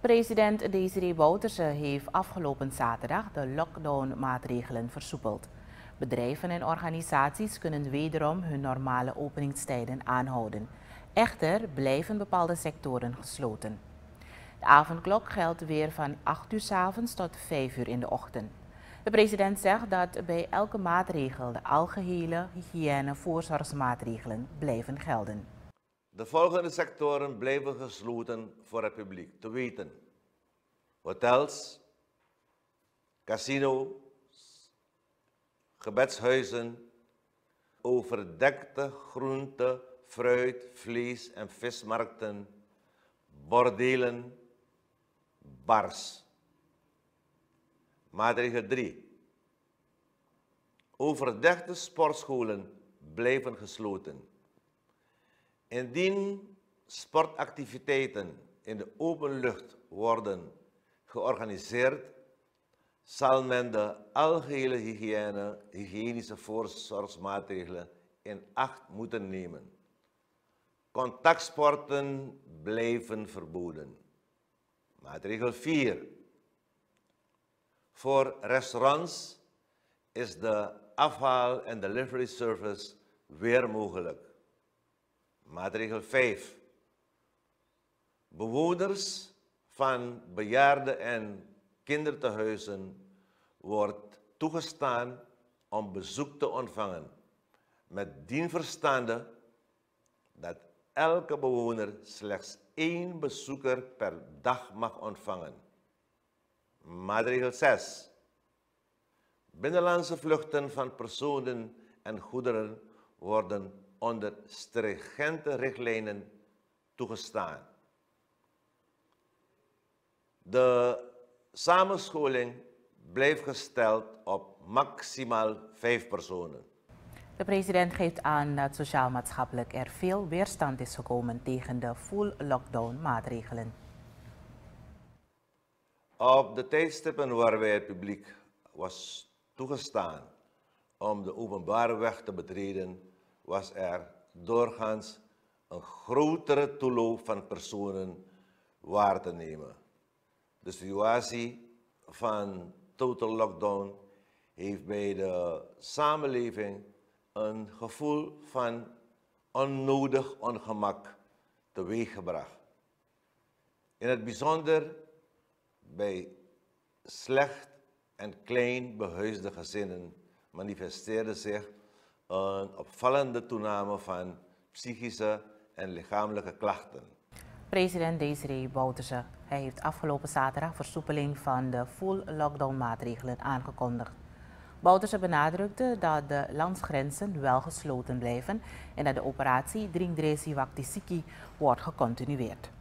President Desiree Bouterse heeft afgelopen zaterdag de lockdown-maatregelen versoepeld. Bedrijven en organisaties kunnen wederom hun normale openingstijden aanhouden. Echter blijven bepaalde sectoren gesloten. De avondklok geldt weer van 8 uur 's avonds tot 5 uur in de ochtend. De president zegt dat bij elke maatregel de algehele hygiëne-voorzorgsmaatregelen blijven gelden. De volgende sectoren blijven gesloten voor het publiek. Te weten: hotels, casino's, gebedshuizen, overdekte groente, fruit, vlees- en vismarkten, bordelen, bars. Maatregel 3. Overdekte sportscholen blijven gesloten. Indien sportactiviteiten in de open lucht worden georganiseerd, zal men de algehele hygiënische voorzorgsmaatregelen in acht moeten nemen. Contactsporten blijven verboden. Maatregel 4. Voor restaurants is de afhaal- en delivery service weer mogelijk. Maatregel 5. Bewoners van bejaarden- en kindertehuizen wordt toegestaan om bezoek te ontvangen, met dien verstande dat elke bewoner slechts 1 bezoeker per dag mag ontvangen. Maatregel 6. Binnenlandse vluchten van personen en goederen worden onder stringente richtlijnen toegestaan. De samenscholing blijft gesteld op maximaal 5 personen. De president geeft aan dat sociaal-maatschappelijk er veel weerstand is gekomen tegen de full lockdown maatregelen. Op de tijdstippen waarbij het publiek was toegestaan om de openbare weg te betreden, was er doorgaans een grotere toeloop van personen waar te nemen. De situatie van total lockdown heeft bij de samenleving een gevoel van onnodig ongemak teweeggebracht. In het bijzonder bij slecht en klein behuisde gezinnen manifesteerde zich een opvallende toename van psychische en lichamelijke klachten. President Desiree Bouterse heeft afgelopen zaterdag versoepeling van de full lockdown maatregelen aangekondigd. Bouterse benadrukte dat de landsgrenzen wel gesloten blijven en dat de operatie Dringdresi Waktisiki wordt gecontinueerd.